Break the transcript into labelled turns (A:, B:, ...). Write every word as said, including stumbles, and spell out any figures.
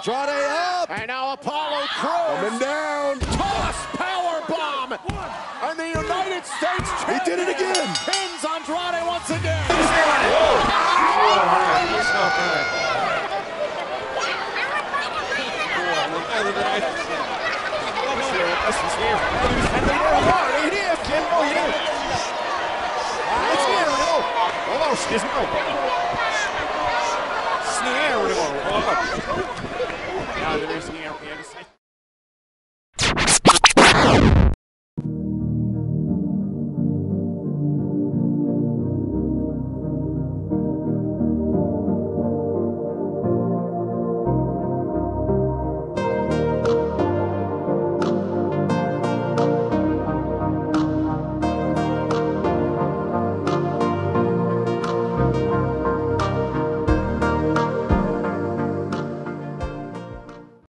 A: Andrade up.
B: And now Apollo Crews.
A: Coming down.
B: Toss power bomb. And the United States champion.
A: He did it again.
B: Pins Andrade once again. Snare.